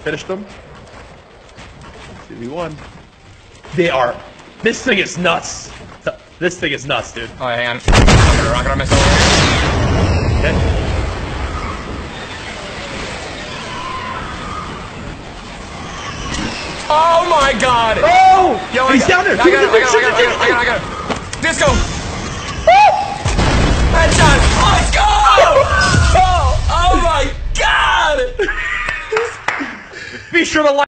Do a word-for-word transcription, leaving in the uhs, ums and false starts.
Finished them. two v one. They are. This thing is nuts. This thing is nuts, dude. Oh, hang on. I'm gonna rocket on myself. Okay. Oh my god! Oh! Yo, He's I down there! I got it, I got it, I got it, I got it, I got it, I got it. Disco! Headshot! Let's go! Oh, oh my god! Be sure to like